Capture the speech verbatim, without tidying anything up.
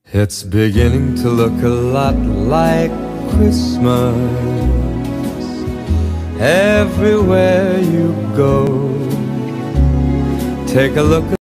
It's beginning to look a lot like Christmas everywhere you go. Take a look at